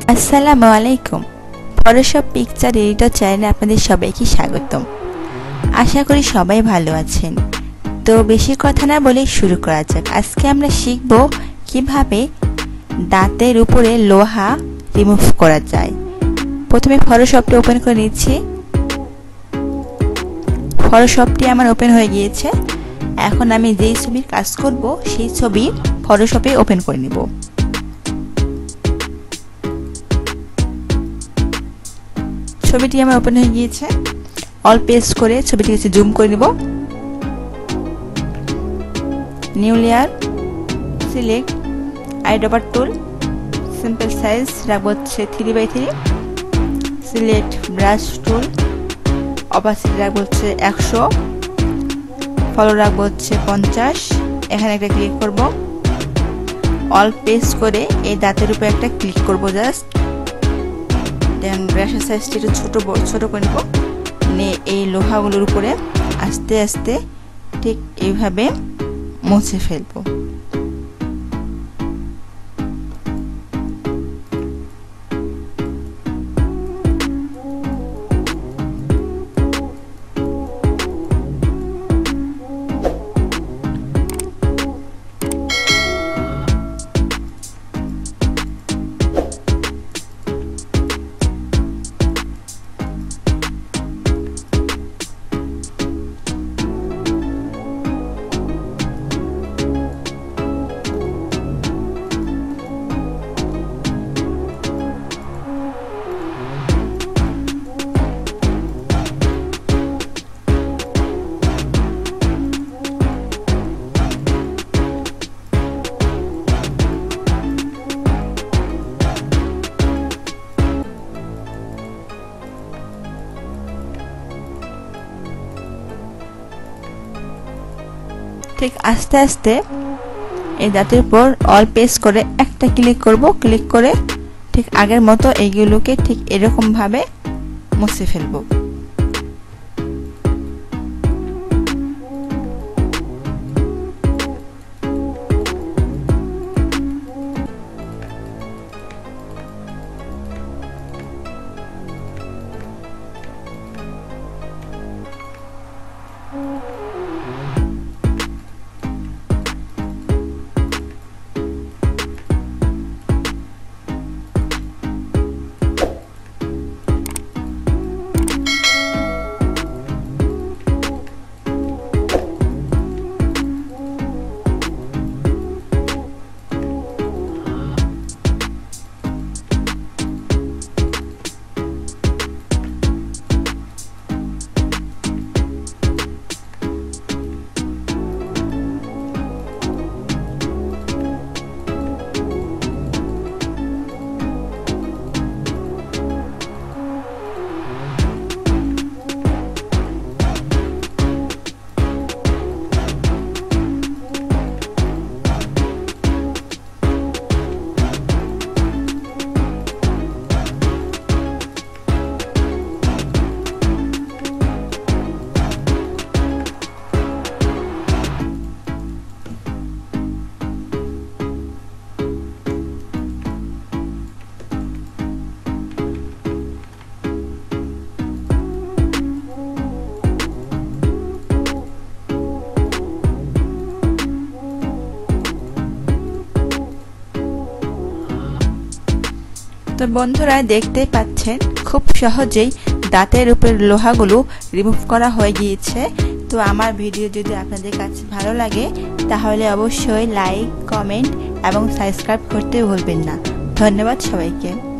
আসসালামু আলাইকুম। Photoshop picture editor চ্যানেলে আপনাদের সবাইকে স্বাগতম। আশা করি সবাই ভালো আছেন। তো বেশি কথা না বলে শুরু করা যাক। আজকে আমরা শিখব কিভাবে দাঁতের উপরে লোহা রিমুভ করা যায়। প্রথমে ফটোশপটি ওপেন করে নিচ্ছি। ফটোশপটি আমার ওপেন হয়ে গিয়েছে। এখন আমি যেই ছবির কাজ করব সেই ছবি ফটোশপে ওপেন করে নেব। ছবিটি আমার ওপেন হয়ে গিয়েছে। অল পেস্ট করে ছবিটিকে জুম করে নেব। New layer, select eyedropper tool, simple size রাখবো হচ্ছে 3x3, সিলেক্ট ব্রাশ টুল, অপাসিটি রাখবো হচ্ছে 100, ফলো রাখবো হচ্ছে 50। এখানে একটা ক্লিক করব। অল পেস্ট করে এই দাঁতের উপরে একটা ক্লিক করব জাস্ট। দেন ব্রাশের সাইজটি একটু ছোট করে নেব। নিয়ে এই লোহাগুলোর উপরে আস্তে আস্তে ঠিক এইভাবে মুছে ফেলবো। ঠিক আস্তে আস্তে এই দাঁতের উপর অল পেস্ট করে একটা ক্লিক করব। ক্লিক করে ঠিক আগের মতো এইগুলোকে ঠিক এরকম ভাবে মুছে ফেলবো। তো বন্ধুরা দেখতেই পাচ্ছেন খুব সহজেই দাঁতের উপরের লোহাগুলো রিমুভ করা হয়ে গিয়েছে। তো আমার ভিডিও যদি আপনাদের কাছে ভালো লাগে তাহলে অবশ্যই লাইক, কমেন্ট এবং সাবস্ক্রাইব করতে ভুলবেন না। ধন্যবাদ সবাইকে।